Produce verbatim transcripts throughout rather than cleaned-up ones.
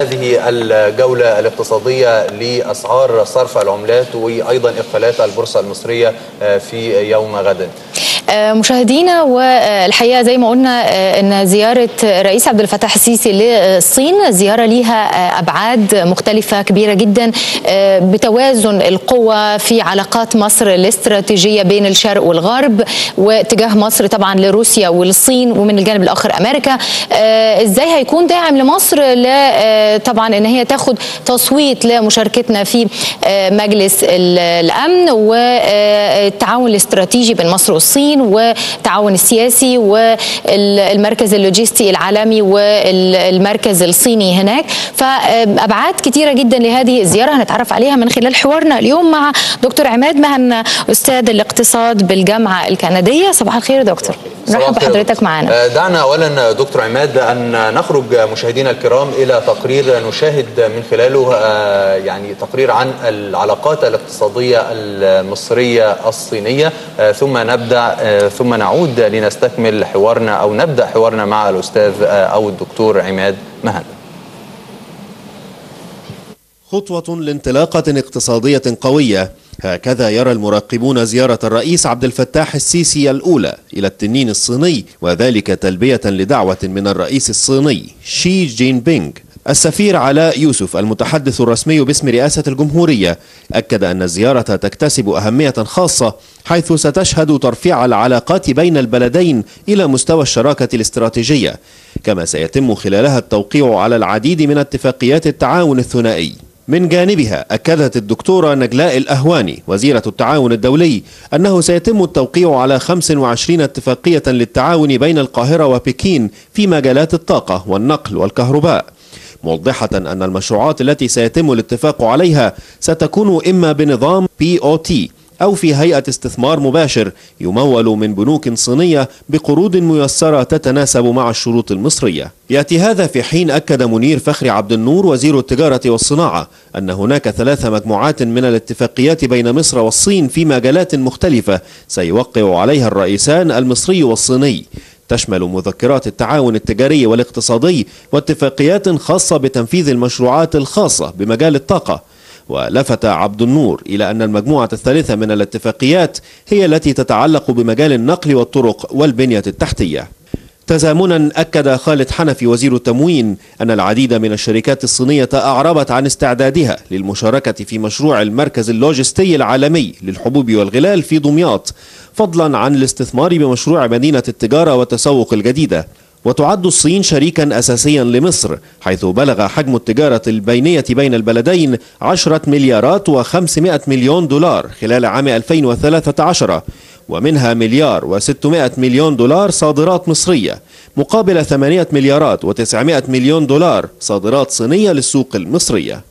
هذه الجولة الاقتصادية لأسعار صرف العملات وأيضا إقفالات البورصة المصرية في يوم غد. مشاهدينا، والحقيقه زي ما قلنا ان زياره الرئيس عبد الفتاح السيسي للصين زياره ليها ابعاد مختلفه كبيره جدا بتوازن القوى في علاقات مصر الاستراتيجيه بين الشرق والغرب، واتجاه مصر طبعا لروسيا وللصين، ومن الجانب الاخر امريكا. ازاي هيكون داعم لمصر طبعا ان هي تاخد تصويت لمشاركتنا في مجلس الامن والتعاون الاستراتيجي بين مصر والصين والتعاون السياسي والمركز اللوجستي العالمي والمركز الصيني هناك. فأبعاد كتيرة جدا لهذه الزيارة هنتعرف عليها من خلال حوارنا اليوم مع دكتور عماد مهنا، أستاذ الاقتصاد بالجامعة الكندية. صباح الخير يا دكتور، نرحب بحضرتك معنا. دعنا أولا دكتور عماد أن نخرج مشاهدينا الكرام إلى تقرير نشاهد من خلاله يعني تقرير عن العلاقات الاقتصادية المصرية الصينية، ثم نبدأ ثم نعود لنستكمل حوارنا أو نبدأ حوارنا مع الأستاذ أو الدكتور عماد مهنا. خطوة لانطلاقة اقتصادية قوية، هكذا يرى المراقبون زيارة الرئيس عبد الفتاح السيسي الأولى إلى التنين الصيني، وذلك تلبية لدعوة من الرئيس الصيني شي جين بينغ. السفير علاء يوسف المتحدث الرسمي باسم رئاسة الجمهورية أكد أن الزيارة تكتسب أهمية خاصة، حيث ستشهد ترفيع العلاقات بين البلدين إلى مستوى الشراكة الاستراتيجية، كما سيتم خلالها التوقيع على العديد من اتفاقيات التعاون الثنائي. من جانبها أكدت الدكتورة نجلاء الأهواني وزيرة التعاون الدولي أنه سيتم التوقيع على خمس وعشرين اتفاقية للتعاون بين القاهرة وبكين في مجالات الطاقة والنقل والكهرباء، موضحة أن المشروعات التي سيتم الاتفاق عليها ستكون إما بنظام بي أو تي أو في هيئة استثمار مباشر يمول من بنوك صينية بقروض ميسرة تتناسب مع الشروط المصرية. يأتي هذا في حين أكد منير فخري عبد النور وزير التجارة والصناعة أن هناك ثلاث مجموعات من الاتفاقيات بين مصر والصين في مجالات مختلفة سيوقع عليها الرئيسان المصري والصيني، تشمل مذكرات التعاون التجاري والاقتصادي واتفاقيات خاصة بتنفيذ المشروعات الخاصة بمجال الطاقة. ولفت عبد النور إلى أن المجموعة الثالثة من الاتفاقيات هي التي تتعلق بمجال النقل والطرق والبنية التحتية. تزامنا أكد خالد حنفي وزير التموين أن العديد من الشركات الصينية أعربت عن استعدادها للمشاركة في مشروع المركز اللوجستي العالمي للحبوب والغلال في دمياط، فضلا عن الاستثمار بمشروع مدينة التجارة والتسوق الجديدة. وتعد الصين شريكا أساسيا لمصر، حيث بلغ حجم التجارة البينية بين البلدين عشرة مليارات وخمسمائة مليون دولار خلال عام ألفين وثلاثة عشر، ومنها مليار وستمائة مليون دولار صادرات مصرية مقابل ثمانية مليارات وتسعمائة مليون دولار صادرات صينية للسوق المصرية.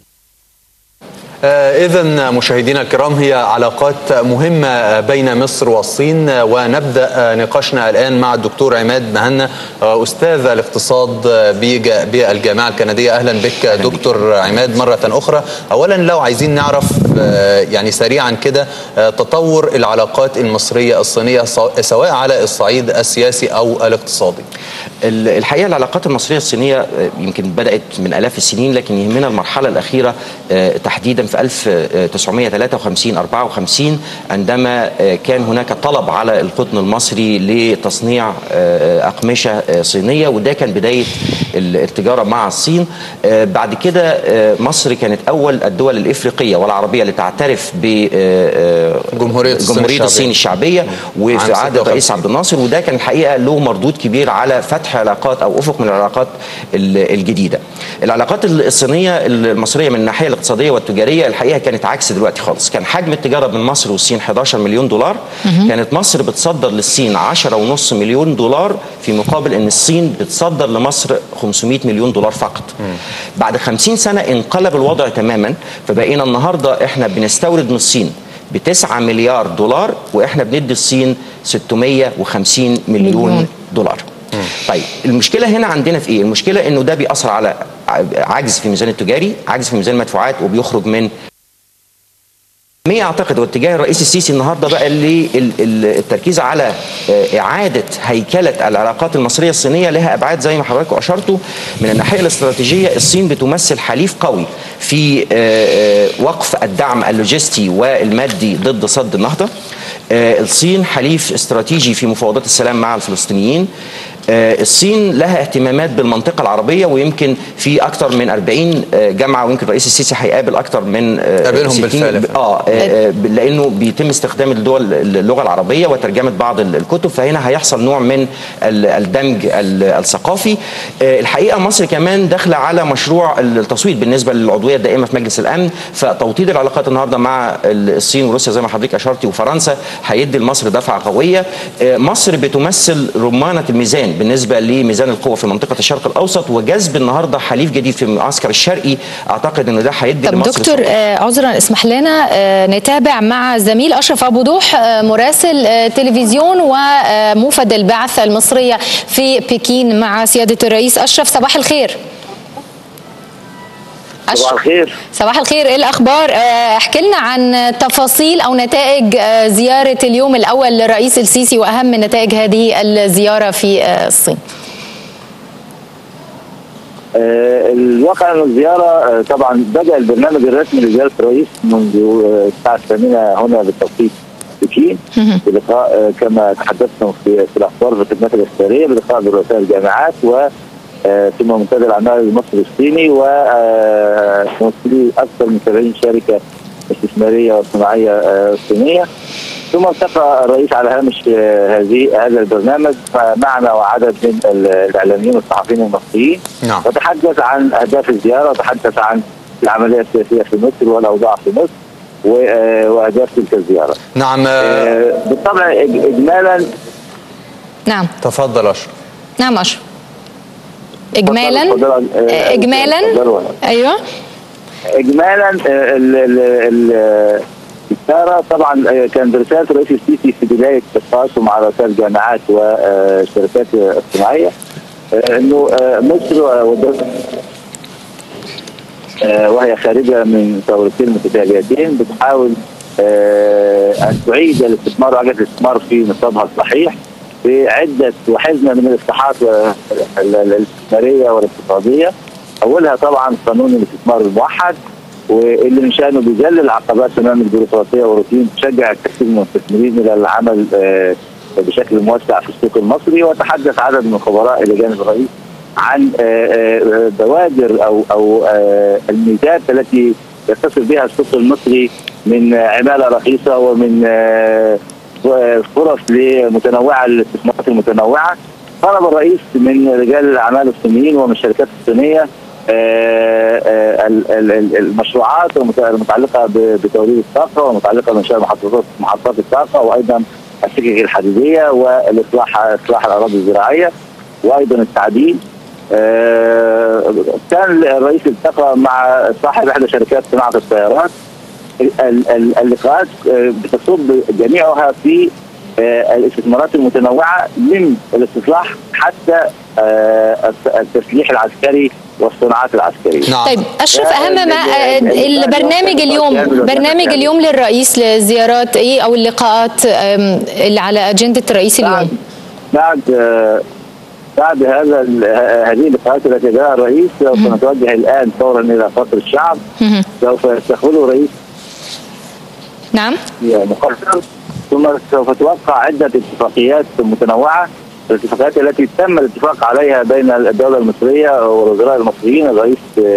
إذن مشاهدينا الكرام، هي علاقات مهمة بين مصر والصين، ونبدأ نقاشنا الآن مع الدكتور عماد مهنا أستاذ الاقتصاد بالجامعة الكندية. أهلا بك دكتور عماد مرة أخرى. أولا لو عايزين نعرف يعني سريعا كده تطور العلاقات المصرية الصينية سواء على الصعيد السياسي أو الاقتصادي. الحقيقة العلاقات المصرية الصينية يمكن بدأت من آلاف السنين، لكن يهمنا المرحلة الأخيرة تحديدا في ألف وتسعمائة وثلاثة وخمسين أربعة وخمسين عندما كان هناك طلب على القطن المصري لتصنيع أقمشة صينية، وده كان بداية التجارة مع الصين. بعد كده مصر كانت أول الدول الإفريقية والعربية اللي تعترف بجمهورية جمهورية الصين الشعبية وفي عهد الرئيس عبد الناصر، وده كان الحقيقة له مردود كبير على فتح علاقات أو أفق من العلاقات الجديدة. العلاقات الصينية المصرية من الناحية الاقتصادية والتجارية الحقيقة كانت عكس دلوقتي خالص. كان حجم التجارة بين مصر والصين أحد عشر مليون دولار، كانت مصر بتصدر للصين عشرة ونص مليون دولار، في مقابل أن الصين بتصدر لمصر خمسمائة مليون دولار فقط. بعد خمسين سنة انقلب الوضع تماما، فبقينا النهاردة احنا بنستورد من الصين بتسعة مليار دولار، واحنا بندي الصين ستمائة وخمسين مليون دولار. طيب المشكلة هنا عندنا في ايه؟ المشكلة انه ده بيأثر على عجز في الميزان التجاري، عجز في ميزان المدفوعات، وبيخرج من الأهمية أعتقد واتجاه الرئيس السيسي النهاردة بقى للتركيز على إعادة هيكلة العلاقات المصرية الصينية لها أبعاد زي ما حضراتكم أشرتوا. من الناحية الاستراتيجية الصين بتمثل حليف قوي في وقف الدعم اللوجستي والمادي ضد سد النهضة. الصين حليف استراتيجي في مفاوضات السلام مع الفلسطينيين. الصين لها اهتمامات بالمنطقة العربية، ويمكن في أكثر من أربعين جامعة، ويمكن الرئيس السيسي هيقابل أكثر من قابلهم بالفعل اه لأنه بيتم استخدام الدول اللغة العربية وترجمة بعض الكتب، فهنا هيحصل نوع من الدمج الثقافي. الحقيقة مصر كمان داخلة على مشروع التصويت بالنسبة للعضوية الدائمة في مجلس الأمن، فتوطيد العلاقات النهارده مع الصين وروسيا زي ما حضرتك أشرتي وفرنسا هيدي لمصر دفعة قوية. مصر بتمثل رمانة الميزان بالنسبه لميزان القوه في منطقه الشرق الاوسط، وجذب النهارده حليف جديد في المعسكر الشرقي اعتقد انه ده هيدي لمصر. طب دكتور آه عذرا اسمح لنا آه نتابع مع زميل اشرف ابو ضوح آه مراسل آه تلفزيون وموفد البعث المصريه في بكين مع سياده الرئيس. اشرف صباح الخير. صباح الخير. صباح الخير، ايه الاخبار؟ احكي لنا عن تفاصيل او نتائج زياره اليوم الاول للرئيس السيسي واهم نتائج هذه الزياره في الصين. الواقع ان الزياره طبعا بدا البرنامج الرسمي لزياره الرئيس منذ الساعه الثامنه هنا بالتوقيت بكين، بلقاء كما تحدثنا في الاخبار في الخدمات الاستشاريه بلقاء برؤساء الجامعات و ثم منتدى الاعمال المصري الصيني وممثلي اكثر من سبعين شركه استثماريه وصناعيه صينيه. ثم التقى الرئيس على هامش هذه هذا البرنامج معنا وعدد من الاعلاميين والصحفيين المصريين. نعم. وتحدث عن اهداف الزياره، وتحدث عن العمليه السياسيه في مصر والاوضاع في مصر واهداف تلك الزياره. نعم. بالطبع اجمالا. نعم. تفضل اشرف. نعم اشرف. اجمالا اجمالا ايوه اجمالا الزياره طبعا كان برساله الرئيس السيسي في بدايه لقاءاته مع رؤساء الجامعات والشركات الصناعيه انه مصر وهي خارجه من ثورتين متتاليتين بتحاول ان تعيد الاستثمار وعجله الاستثمار في نصابها الصحيح بعده وحزمه من الاصلاحات الاستثماريه والاقتصاديه، اولها طبعا قانون الاستثمار الموحد، واللي من شانه بيذلل العقبات امام البيروقراطيه والروتين، تشجع الكثير من المستثمرين الى العمل بشكل موسع في السوق المصري. وتحدث عدد من خبراء الى جانب الرئيس عن بوادر او او الميزات التي يتصل بها السوق المصري من عماله رخيصه ومن فرص لمتنوعه للاستثمارات المتنوعه. طلب الرئيس من رجال الاعمال الصينيين ومن الشركات الصينيه المشروعات المتعلقه بتوليد الطاقه ومتعلقه بانشاء محطات محطات الطاقه، وايضا السكك الحديديه والاصلاح اصلاح الاراضي الزراعيه، وايضا التعدين. كان الرئيس التقى مع صاحب احدى شركات صناعه السيارات. اللقاءات بتصب جميعها في الاستثمارات المتنوعه من الاستصلاح حتى التسليح العسكري والصناعات العسكريه. نعم. طيب اشرف، اهم ما البرنامج اليوم برنامج اليوم للرئيس للزيارات ايه او اللقاءات اللي على اجنده الرئيس اليوم؟ بعد بعد هذا هذه اللقاءات التي جاء الرئيس سوف نتوجه الان فورا الى قصر الشعب. سوف يستقبله الرئيس نعم مقرر، ثم سوف توقع عده اتفاقيات متنوعه. الاتفاقيات التي تم الاتفاق عليها بين الدوله المصريه والوزراء المصريين، الرئيس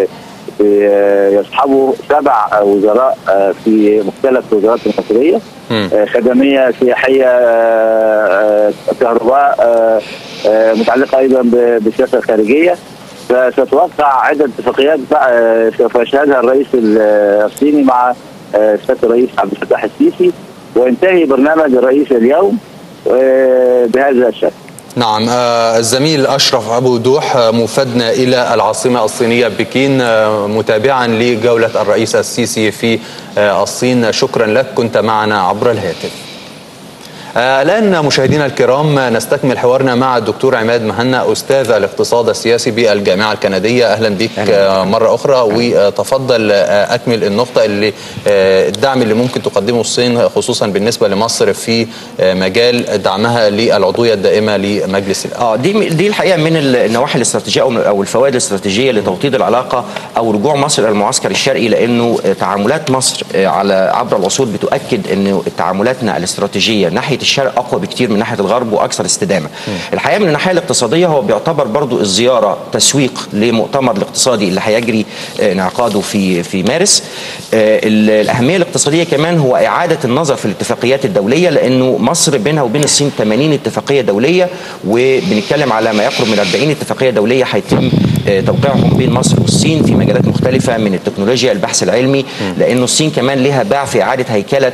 يصحبه سبع وزراء في مختلف الوزارات المصريه، خدميه، سياحيه، كهرباء، متعلقه ايضا بالسياسه الخارجيه. فستوقع عده اتفاقيات سوف يشهدها الرئيس الصيني مع سياده الرئيس عبد الفتاح السيسي، وينتهي برنامج الرئيس اليوم بهذا الشكل. نعم. الزميل أشرف أبو ضوح موفدنا إلى العاصمة الصينية بكين متابعا لجولة الرئيس السيسي في الصين، شكرا لك، كنت معنا عبر الهاتف. الآن مشاهدينا الكرام نستكمل حوارنا مع الدكتور عماد مهنا أستاذ الاقتصاد السياسي بالجامعة الكندية. أهلا بك أهلا. مرة أخرى، وتفضل أكمل النقطة اللي الدعم اللي ممكن تقدمه الصين خصوصا بالنسبة لمصر في مجال دعمها للعضوية الدائمة لمجلس الأمن. اه دي دي الحقيقة من النواحي الاستراتيجية أو الفوائد الاستراتيجية لتوطيد العلاقة أو رجوع مصر إلى المعسكر الشرقي، لأنه تعاملات مصر على عبر العصور بتؤكد أن تعاملاتنا الاستراتيجية ناحية الشرق أقوى بكتير من ناحية الغرب وأكثر استدامة. الحقيقة من الناحية الاقتصادية هو بيعتبر برضو الزيارة تسويق لمؤتمر الاقتصادي اللي هيجري انعقاده في في مارس. الأهمية الاقتصادية كمان هو إعادة النظر في الاتفاقيات الدولية، لأنه مصر بينها وبين الصين ثمانين اتفاقية دولية، وبنتكلم على ما يقرب من أربعين اتفاقية دولية هيتم توقيعهم بين مصر والصين في مجالات مختلفة من التكنولوجيا، البحث العلمي، لأنه الصين كمان لها باع في إعادة هيكلة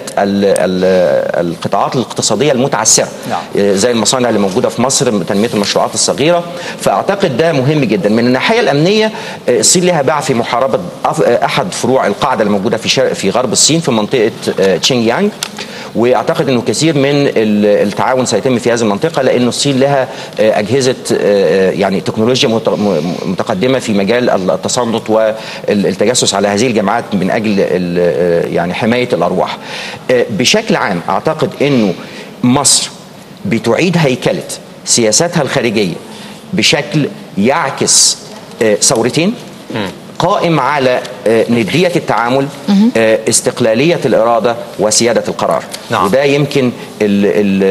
القطاعات الاقتصادية المتعثرة زي المصانع اللي موجودة في مصر، تنمية المشروعات الصغيرة. فأعتقد ده مهم جدا. من الناحية الأمنية الصين لها باع في محاربة أحد فروع القاعدة الموجودة في شرق في غرب الصين في منطقة تشينجيانغ، واعتقد انه كثير من التعاون سيتم في هذه المنطقه، لانه الصين لها اجهزه يعني تكنولوجيا متقدمه في مجال التصنت والتجسس على هذه الجماعات من اجل يعني حمايه الارواح. بشكل عام اعتقد انه مصر بتعيد هيكله سياساتها الخارجيه بشكل يعكس ثورتين، قائم على ندية التعامل، استقلالية الإرادة، وسيادة القرار. نعم. وده يمكن ال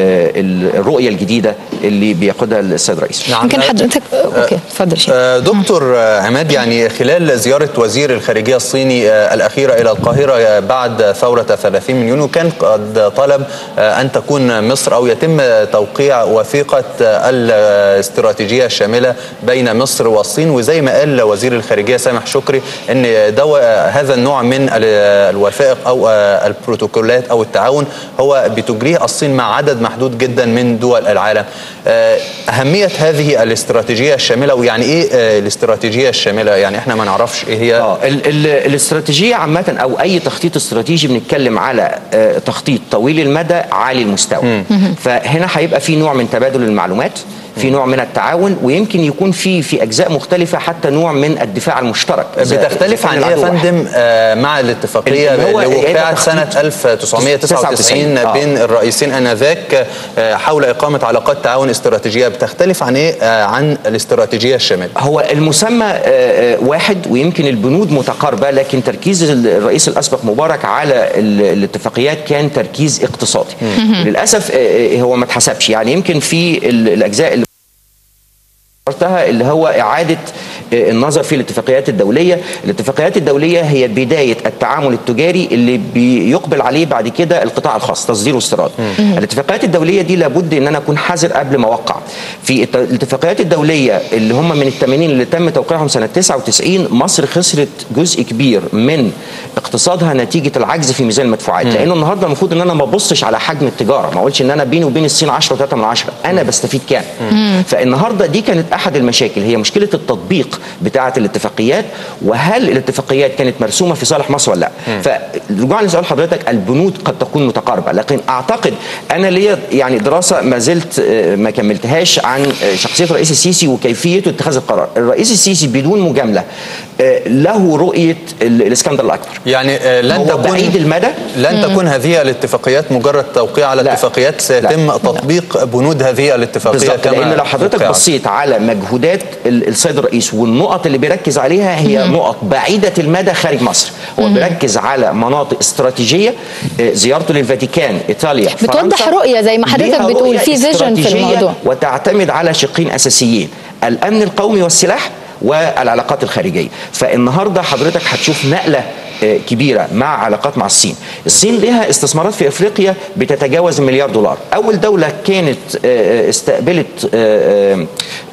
ال الرؤية الجديدة اللي بيقودها السيد الرئيس. نعم. يمكن حضرتك اوكي اتفضل شيخ. دكتور عماد، يعني خلال زيارة وزير الخارجية الصيني الأخيرة إلى القاهرة بعد ثورة ثلاثين من يونيو، كان قد طلب أن تكون مصر أو يتم توقيع وثيقة الاستراتيجية الشاملة بين مصر والصين، وزي ما قال وزير الخارجية سامح شكري ان هذا النوع من الوثائق او البروتوكولات او التعاون هو بتجريه الصين مع عدد محدود جدا من دول العالم. اهميه هذه الاستراتيجيه الشامله، ويعني ايه الاستراتيجيه الشامله؟ يعني احنا ما نعرفش ايه هي. اه الاستراتيجيه عامه او اي تخطيط استراتيجي بنتكلم على تخطيط طويل المدى عالي المستوى. فهنا هيبقى في نوع من تبادل المعلومات، في نوع من التعاون، ويمكن يكون في في اجزاء مختلفه حتى نوع من الدفاع المشترك. بتختلف عن ايه يا فندم مع الاتفاقيه اللي وقعت سنه ألف وتسعمائة وتسعة وتسعين آه. بين الرئيسين انذاك حول اقامه علاقات تعاون استراتيجيه؟ بتختلف عن ايه عن الاستراتيجيه الشامله؟ هو المسمى واحد ويمكن البنود متقاربه، لكن تركيز الرئيس الاسبق مبارك على الاتفاقيات كان تركيز اقتصادي. للاسف هو ما اتحسبش، يعني يمكن في الاجزاء اللي اللي هو إعادة النظر في الاتفاقيات الدولية. الاتفاقيات الدولية هي بداية التعامل التجاري اللي بيقبل عليه بعد كده القطاع الخاص، تصدير واستيراد. الاتفاقيات الدولية دي لابد ان انا اكون حذر قبل ما اوقع. في الاتفاقيات الدولية اللي هم من الثمانين اللي تم توقيعهم سنة تسعة وتسعين، مصر خسرت جزء كبير من اقتصادها نتيجة العجز في ميزان المدفوعات، لانه النهارده المفروض ان انا ما ابصش على حجم التجارة، ما اقولش ان انا بيني وبين الصين عشرة وثلاثة من عشرة، انا بستفيد كام. فالنهارده دي كانت احد المشاكل، هي مشكلة التطبيق بتاعة الاتفاقيات، وهل الاتفاقيات كانت مرسومة في صالح مصر ولا لا. فرجوعا لسؤال حضرتك، البنود قد تكون متقاربة، لكن اعتقد انا ليا يعني دراسة ما زلت ما كملتهاش عن شخصية الرئيس السيسي وكيفية اتخاذ القرار. الرئيس السيسي بدون مجاملة له رؤية الاسكندر الاكبر، يعني لن تكون بعيد المدى، لن مم. تكون هذه الاتفاقيات مجرد توقيع على لا. اتفاقيات، سيتم لا. تطبيق بنود هذه الاتفاقية كما لان لو حضرتك بصيت على مجهودات السيد الرئيس والنقط اللي بيركز عليها هي مم. نقط بعيدة المدى خارج مصر. هو مم. بيركز على مناطق استراتيجية، زيارته للفاتيكان، ايطاليا، بتوضح رؤية زي ما حضرتك بتقول في فيجن في الموضوع، وتعتمد على شقين اساسيين: الامن القومي والسلاح والعلاقات الخارجية. فالنهاردة حضرتك هتشوف نقلة كبيرة مع علاقات مع الصين. الصين لها استثمارات في افريقيا بتتجاوز مليار دولار. اول دولة كانت استقبلت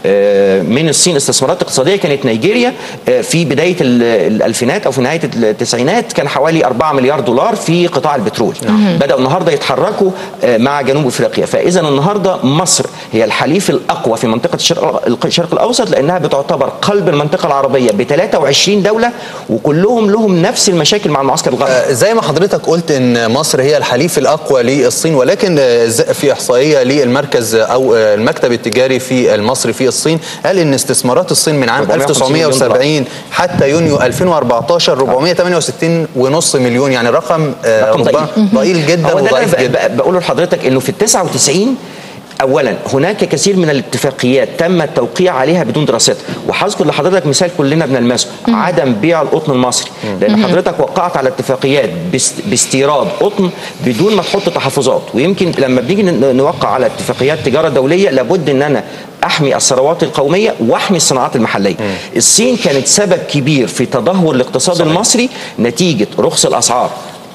من الصين استثمارات اقتصاديه كانت نيجيريا في بدايه الالفينات او في نهايه التسعينات كان حوالي أربعة مليار دولار في قطاع البترول. بداوا النهارده يتحركوا مع جنوب افريقيا، فاذا النهارده مصر هي الحليف الاقوى في منطقه الشرق الشرق الاوسط، لانها بتعتبر قلب المنطقه العربيه ب ثلاثة وعشرين دوله وكلهم لهم نفس المشاكل مع المعسكر الغربي. زي ما حضرتك قلت ان مصر هي الحليف الاقوى للصين، ولكن في احصائيه للمركز او المكتب التجاري في المصري في الصين قال ان استثمارات الصين من عام ألف وتسعمائة وسبعين حتى يونيو ألفين وأربعتاشر أربعمائة وثمانية وستين ونص مليون، يعني رقم ضئيل جدا وضعيف جدا. بقول لحضرتك انه في التسعة وتسعين اولا هناك كثير من الاتفاقيات تم التوقيع عليها بدون دراستها، وهذكر لحضرتك مثال كلنا بنلمسه، عدم بيع القطن المصري، لان حضرتك وقعت على اتفاقيات باستيراد قطن بدون ما تحط تحفظات. ويمكن لما بنيجي نوقع على اتفاقيات تجاره دوليه لابد ان انا احمي الثروات القوميه واحمي الصناعات المحليه. مم. الصين كانت سبب كبير في تدهور الاقتصاد صحيح. المصري نتيجه رخص الاسعار،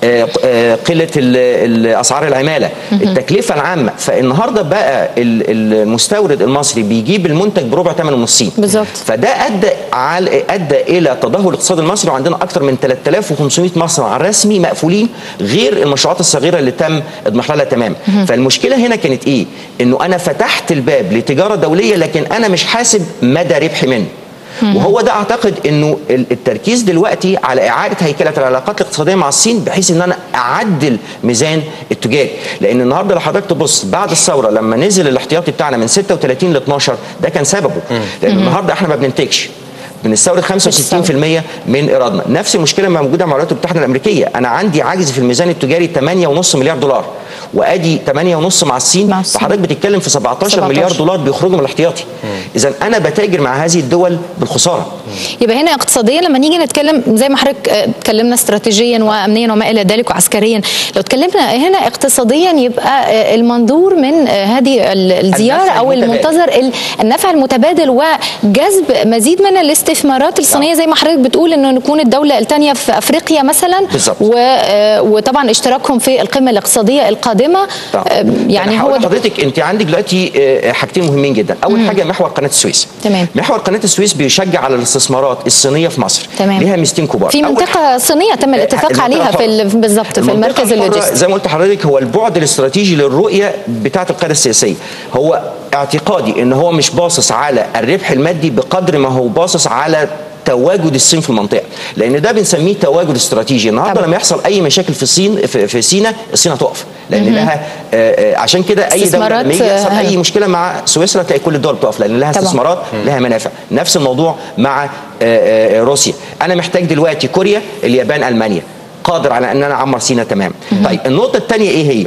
قلة الأسعار العمالة، التكلفة العامة. فالنهاردة بقى المستورد المصري بيجيب المنتج بربع ثمنه من الصين بالظبط، فده أدى أدى إلى تدهور الاقتصاد المصري، وعندنا أكثر من ثلاثة آلاف وخمسمائة مصنع رسمي مقفولين، غير المشروعات الصغيرة اللي تم اضمحلالها تماما. فالمشكلة هنا كانت إيه؟ إنه أنا فتحت الباب لتجارة دولية لكن أنا مش حاسب مدى ربحي منه. وهو ده اعتقد انه التركيز دلوقتي على اعاده هيكله العلاقات الاقتصاديه مع الصين، بحيث ان انا اعدل ميزان التجاري. لان النهارده لو حضرتك تبص بعد الثوره لما نزل الاحتياطي بتاعنا من ستة وثلاثين ل اثناشر، ده كان سببه لان النهارده احنا ما بننتجش، بنستورد خمسة وستين بالمئة من ايرادنا. نفس المشكله موجوده مع الولايات المتحده الامريكيه، انا عندي عجز في الميزان التجاري ثمانية فاصلة خمسة مليار دولار، وادي ثمانية فاصلة خمسة مع الصين، فحضرتك بتتكلم في سبعتاشر مليار دولار بيخرجوا من الاحتياطي. اذا انا بتاجر مع هذه الدول بالخساره. يبقى هنا اقتصاديا لما نيجي نتكلم زي ما حضرتك اتكلمنا استراتيجيا وامنيا وما الى ذلك وعسكريا، لو اتكلمنا هنا اقتصاديا يبقى المنظور من هذه الزياره او المنتظر النفع المتبادل وجذب مزيد من الاستثمارات الصينيه، زي ما حضرتك بتقول انه نكون الدوله الثانيه في افريقيا مثلا، وطبعا اشتراكهم في القمه الاقتصاديه القادمه. يعني هو حضرتك انت عندك دلوقتي حاجتين مهمين جدا. اول مم. حاجه محور قناه السويس. تمام. محور قناه السويس بيشجع على الاستثمارات الصينيه في مصر. تمام. ليها ميزتين كبار. في منطقه صينيه تم الاتفاق عليها في بالظبط في المركز اللوجستي. زي ما قلت لحضرتك هو البعد الاستراتيجي للرؤيه بتاعه القياده السياسيه. هو اعتقادي ان هو مش باصص على الربح المادي بقدر ما هو باصص على تواجد الصين في المنطقه، لان ده بنسميه تواجد استراتيجي. النهارده لما يحصل اي مشاكل في الصين في, في سيناء، الصين هتقف، لان مم. لها آه عشان كده اي دوله لما يجي يحصل اي مشكله مع سويسرا تلاقي كل الدول بتقف، لان لها استثمارات لها منافع. نفس الموضوع مع آه آه روسيا. انا محتاج دلوقتي كوريا، اليابان، المانيا، قادر على ان انا اعمر سيناء تمام. مم. طيب النقطه الثانيه ايه هي؟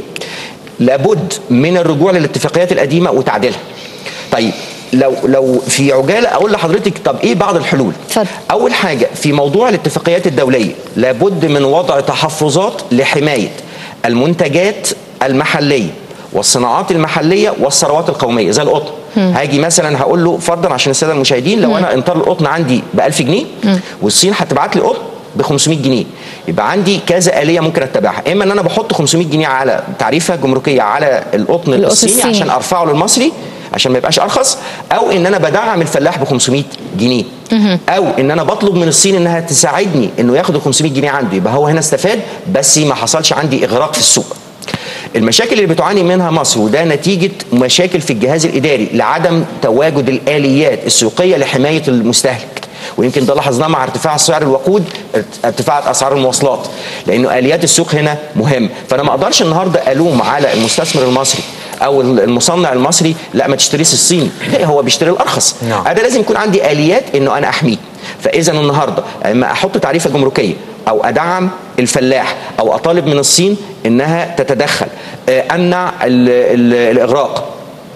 لابد من الرجوع للاتفاقيات القديمه وتعديلها. طيب لو لو في عجاله اقول لحضرتك طب ايه بعض الحلول؟ فضل. اول حاجه في موضوع الاتفاقيات الدوليه لابد من وضع تحفظات لحمايه المنتجات المحليه والصناعات المحليه والثروات القوميه زي القطن. هاجي مثلا هقول له فرضا عشان الساده المشاهدين، لو مم. انا انطار القطن عندي ب ألف جنيه مم. والصين هتبعت لي قطن ب خمسمائة جنيه، يبقى عندي كذا آلية ممكن اتبعها. اما ان انا بحط خمسمائة جنيه على تعريفه جمركيه على القطن الصيني عشان ارفعه للمصري عشان ما يبقاش ارخص، او ان انا بدعم الفلاح ب خمسمائة جنيه، او ان انا بطلب من الصين انها تساعدني انه ياخد ال خمسمائة جنيه عنده، يبقى هو هنا استفاد بس ما حصلش عندي اغراق في السوق. المشاكل اللي بتعاني منها مصر وده نتيجه مشاكل في الجهاز الاداري لعدم تواجد الاليات السوقيه لحمايه المستهلك، ويمكن ده لاحظناه مع ارتفاع سعر الوقود، ارتفاع اسعار المواصلات، لانه اليات السوق هنا مهم. فانا ما اقدرش النهارده الوم على المستثمر المصري او المصنع المصري لا ما تشتريش الصيني، هو بيشتري الارخص. نعم. انا لازم يكون عندي اليات انه انا احميه. فاذا النهارده اما احط تعريفه جمركيه او ادعم الفلاح او اطالب من الصين انها تتدخل، امنع ال ال الاغراق.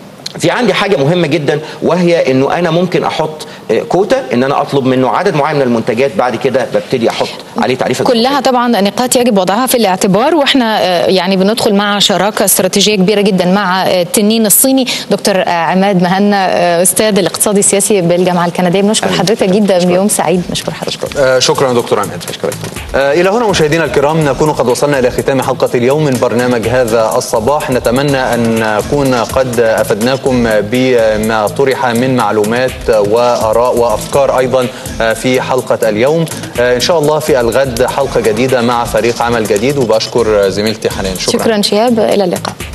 في عندي حاجه مهمه جدا وهي انه انا ممكن احط كوتا، ان انا اطلب منه عدد معين من المنتجات، بعد كده ببتدي احط عليه تعريفه. كلها طبعا نقاط يجب وضعها في الاعتبار، واحنا يعني بندخل مع شراكه استراتيجيه كبيره جدا مع التنين الصيني. دكتور عماد مهنا استاذ الاقتصاد السياسي بالجامعه الكنديه، بنشكر حضرتك جدا، يوم سعيد. نشكر حضرتك. شكرا دكتور عماد. إلى هنا مشاهدينا الكرام نكون قد وصلنا إلى ختام حلقة اليوم من برنامج هذا الصباح. نتمنى أن نكون قد أفدناكم بما طرح من معلومات وآراء وأفكار أيضا في حلقة اليوم. إن شاء الله في الغد حلقة جديدة مع فريق عمل جديد، وبشكر زميلتي حنان. شكرا, شكرا شهاب، إلى اللقاء.